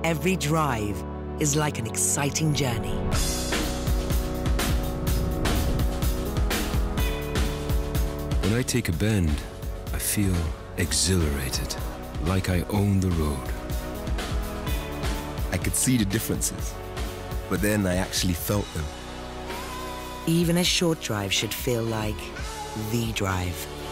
Every drive is like an exciting journey. When I take a bend, I feel exhilarated, like I own the road. I could see the differences, but then I actually felt them. Even a short drive should feel like the drive.